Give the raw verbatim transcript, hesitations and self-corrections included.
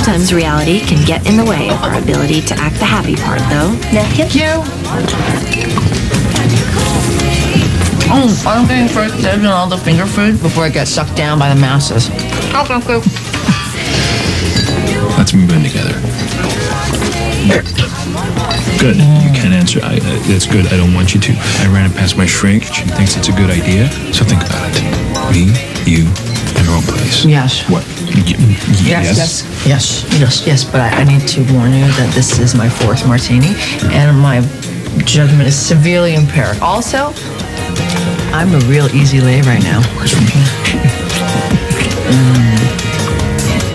Sometimes reality can get in the way of our ability to act the happy part, though. Thank you. Mm, I'm getting first dibs on all the finger food before it gets sucked down by the masses. Okay, okay. Let's move in together. Good. You can answer. I, uh, that's good. I don't want you to. I ran it past my shrink. She thinks it's a good idea. So think about it. Me, you, and our own place. Yes. What? Y yes. Yes. Yes. Yes. Yes. But I, I need to warn you that this is my fourth martini, and my judgment is severely impaired. Also, I'm a real easy lay right now. mm.